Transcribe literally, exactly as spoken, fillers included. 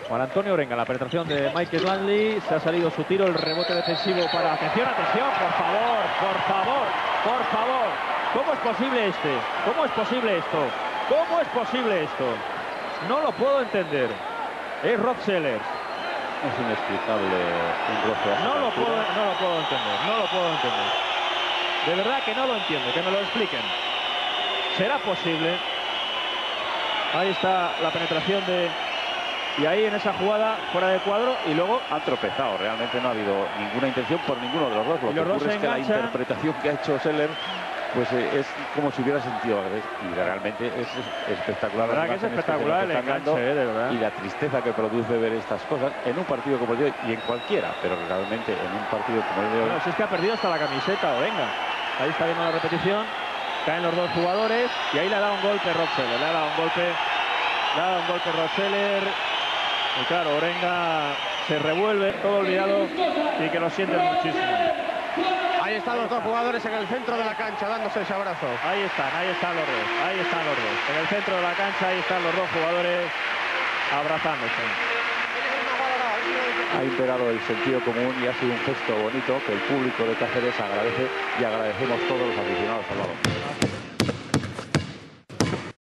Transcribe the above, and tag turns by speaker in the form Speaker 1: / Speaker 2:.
Speaker 1: Juan Antonio Orenga, la penetración de Michael Langley, se ha salido su tiro, el rebote defensivo para... Atención, atención, por favor, por favor, por favor. ¿Cómo es posible este? ¿Cómo es posible esto? ¿Cómo es posible esto? No lo puedo entender. Es Rod Sellers.
Speaker 2: Es inexplicable un roce a
Speaker 1: no lo
Speaker 2: altura.
Speaker 1: puedo, no lo puedo entender, no lo puedo entender. De verdad que no lo entiendo, que me lo expliquen. ¿Será posible? Ahí está la penetración de... Y ahí en esa jugada, fuera de cuadro, y luego...
Speaker 2: Han tropezado, realmente no ha habido ninguna intención por ninguno de los dos. Lo que ocurre es que la interpretación que ha hecho Sellers pues eh, es como si hubiera sentido y realmente es, es espectacular.
Speaker 1: La verdad que es espectacular el enganche, eh, de verdad.
Speaker 2: Y la tristeza que produce ver estas cosas en un partido como el de hoy y en cualquiera, pero realmente en un partido como el de hoy.
Speaker 1: Bueno, si es que ha perdido hasta la camiseta, Orenga. Ahí está viendo la repetición, caen los dos jugadores y ahí le ha dado un golpe Rod Seller, le ha dado un golpe, le ha dado un golpe Rod Seller. Y claro, Orenga se revuelve, todo olvidado y que lo sienten muchísimo.
Speaker 3: Ahí están los dos jugadores en el centro de la cancha dándose ese abrazo.
Speaker 1: Ahí están, ahí están los dos, ahí están los dos. En el centro de la cancha, ahí están los dos jugadores abrazándose.
Speaker 2: Ha imperado el sentido común y ha sido un gesto bonito que el público de Cáceres agradece y agradecemos todos los aficionados al balón.